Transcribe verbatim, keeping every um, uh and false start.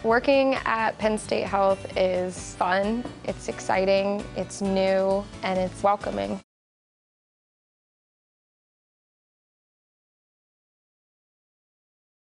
Working at Penn State Health is fun, it's exciting, it's new, and it's welcoming.